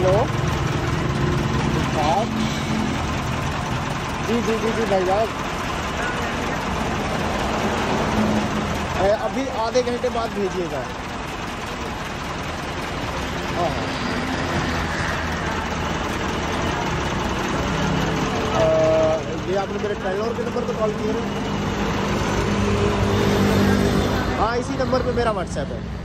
Hello हाँ जी जी जी जी भाई साहब, अभी आधे घंटे बाद भेजिएगा। हाँ ये आपने मेरे ट्रेवलर के नंबर पर कॉल किया है? हाँ इसी नंबर पे मेरा व्हाट्सएप है।